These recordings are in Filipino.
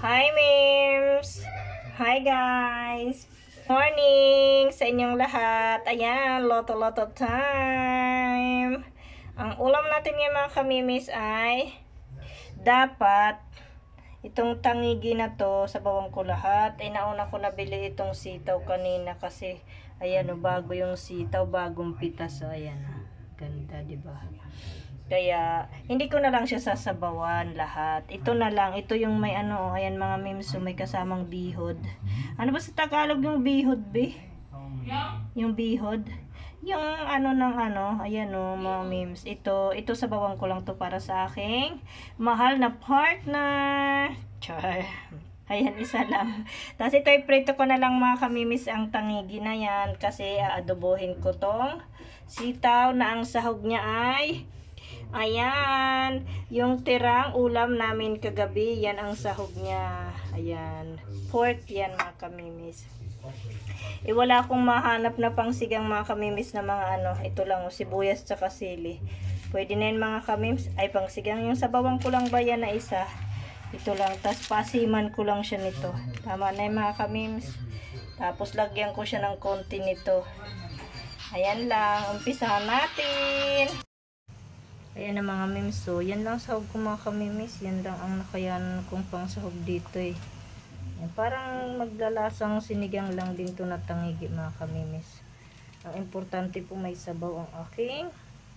Hi, Mims! Hi, guys! Morning sa inyong lahat. Ayan, loto-loto time. Ang ulam natin ngayon mga kamimis ay dapat itong tangigi na to, sa bawang ko lahat. Ay nauna ko nabili itong sitaw kanina kasi ayan o, bago yung sitaw, bagong pitas. So, ayan. Ganda, di ba? Kaya, hindi ko na lang siya sasabawan lahat. Ito na lang. Ito yung may ano, ayan mga memes, so may kasamang bihod. Ano ba sa Tagalog yung bihod, be? Yung bihod. Yung ano ng ano, ayan o, mga memes. Ito sa bawang ko lang to para sa aking mahal na partner. Char. Ayan, isa lang. Tapos ito, iprito ko na lang mga kamimis ang tangigi na yan kasi aadobohin ko tong sitaw na ang sahog niya ay ayan, yung tirang ulam namin kagabi, yan ang sahog niya. Ayan, pork yan mga kamimis. Wala akong mahanap na pangsigang mga kamimis na mga ano, ito lang, sibuyas tsaka sili. Pwede na yun mga kamimis. Ay, pangsigang yung sa bawang ko lang ba yan na isa. Ito lang, tas pasiman ko lang siya nito. Tama na yung mga kamimis. Tapos lagyan ko siya ng konti nito. Ayan lang, umpisahan natin. Ayan na mga memes, so yan lang sahog ko mga kamimis, yan lang ang nakayanan kong pang sahog dito eh. Yan, parang maglalasang sinigang lang din to na tangigi mga kamimis. Ang importante po may sabaw ang aking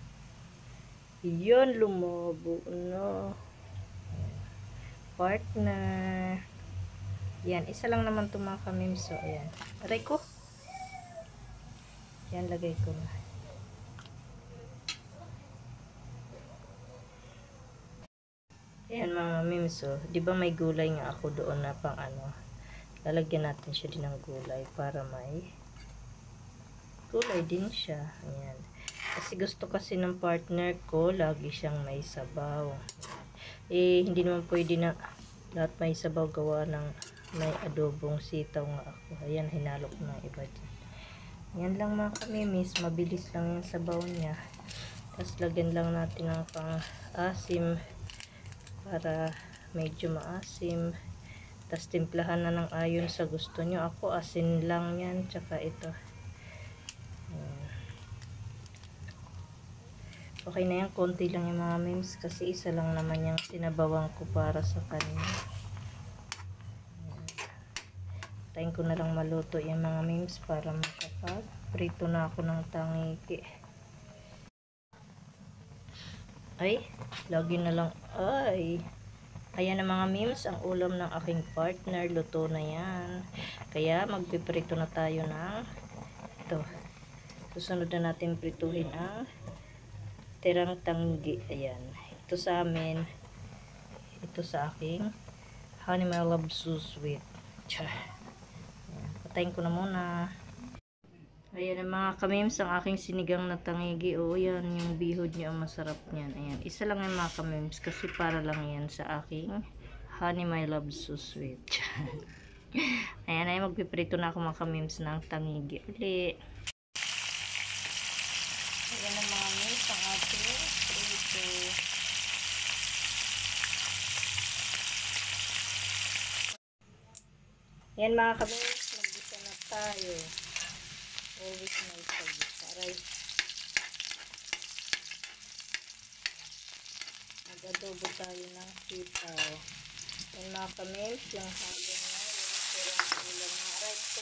yun, lumobo no partner. Yan, isa lang naman to mga kamimis, so ayan, aray ko yan, lagay ko na. Ayan mga memes, so, di ba may gulay nga ako doon na pang ano, lalagyan natin siya din ng gulay para may gulay din siya. Ayan. Kasi gusto kasi ng partner ko, lagi siyang may sabaw. Eh, hindi naman pwede na lahat may sabaw, gawa ng may adobong sitaw nga ako. Ayan, hinalo ko ng iba dyan. Yan lang mga kamimis, mabilis lang yung sabaw niya. Tapos lagyan lang natin ng pang asim para medyo maasim. Tapos timplahan na ng ayon sa gusto nyo. Ako asin lang yan, tsaka ito. Okay na yan, konti lang yung mga memes kasi isa lang naman yung sinabawan ko para sa kanya. Tayin ko na lang maluto yung mga memes para makapag prito na ako ng tangiki. Ay, lagi na lang. Ay, ayan na mga memes, ang ulam ng aking partner, luto na yan. Kaya magpiprito na tayo ng ito. Susunod na natin prituhin ang tirang tanggi. Ayan, ito sa amin, ito sa aking honey my love so sweet. Ayan, patayin ko na muna. Ayan ang mga kamims, ang aking sinigang na tangigi. O yan, yung bihod niya, ang masarap niyan. Ayan, isa lang yung mga kamims kasi para lang yan sa aking honey my love so sweet. Ayan, ay magpiprito na ako mga kamims ng tangigi uli. Ayan ang mga kamims, ang ating prito. Ayan mga kamims, nag-isa na tayo. Always may pag-isa. Aray. Nag-adobo tayo ng sitaw. Yan mga kamims, yung halo niya, yung tirang ulam na aray ko.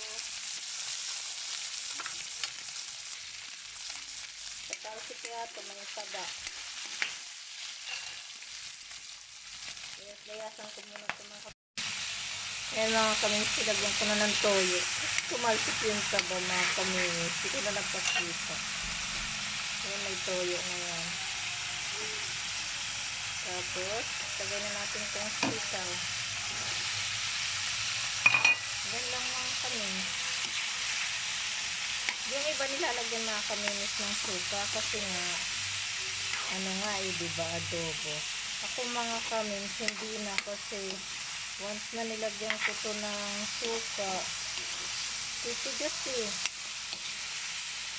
Sa talsik kaya ito, may taba. Layas-layasan ko muna ito mga kamims. Yan mga kamims, silagyan ko na ng toyo. Kumalsik yung taba mga kamims. Hindi ko na nagpasita. Yan, may toyo na yan. Tapos, tagay na natin itong sitaw. Yan lang mga kamimis. Yung iba nilalagyan mga kamimis ng suka kasi nga, ano nga eh, diba, adobo. Ako mga kamimis, hindi na kasi once na nilagyan ko to ng suka, titigas eh.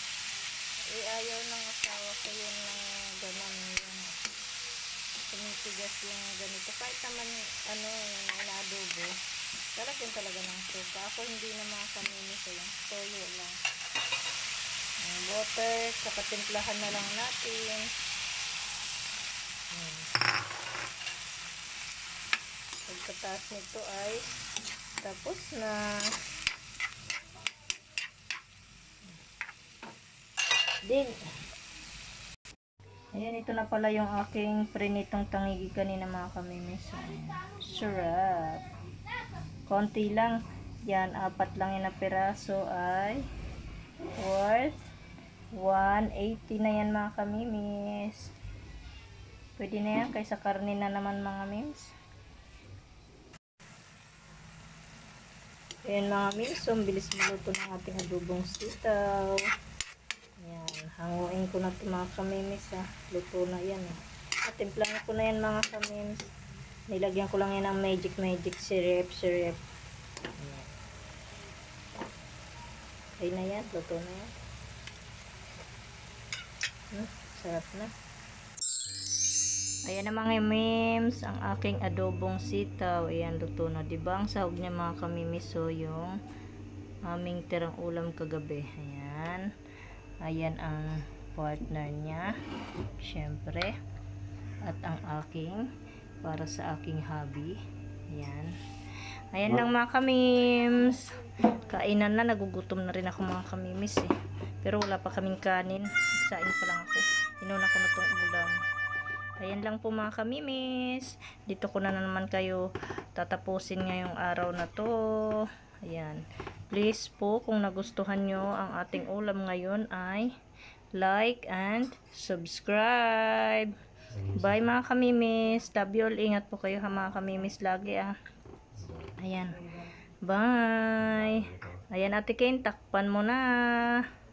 Ayaw ng asawa ko yun na gano'n yung tumitig bigas yung ganito. Kahit naman, yung inaadobo, lalagyan talaga ng suka. Ako hindi na mga kamimis, toyo lang. Water, saka timplahan na lang natin. Pagkataas nito ay tapos na. Din. Ayan, ito na pala yung aking prinitong tangigi kanina mga kamimis. Sarap. Konti lang. Yan, 4 lang yung na piraso ay worth 180 na yan mga kamimis. Pwede na yan kaysa karne na naman mga mims. Ayan mga mims, so bilis maluto ng ating adobong sitaw. Yan, hanguin ko na ito mga kamimis luto na yan At timplahan ko na yan mga kamimis. Nilagyan ko lang yan ng magic syrup. Ayan. Okay na yan, luto na yan. Sarap na. Ayan na mga mims, ang aking adobong sitaw. Ayan, luto na. Diba ang sahog niya mga kamimis, so yung aming tirang ulam kagabi. Ayan. Ayan ang partner niya. Syempre. At ang aking, para sa aking hubby. Ayan. Ayan lang mga kamims. Kainan na, nagugutom na rin ako mga kamimis Pero wala pa kaming kanin. Nagsain pa lang ako. Inuna ko na tong ulam. Ayan lang po mga kamimis. Dito ko na naman kayo tatapusin ngayong araw na to. Ayan. Please po, kung nagustuhan nyo ang ating ulam ngayon ay like and subscribe. Bye mga kamimis. Love you all. Ingat po kayo mga kamimis lagi Ayan. Bye. Ayan Ate Kane, takpan mo na.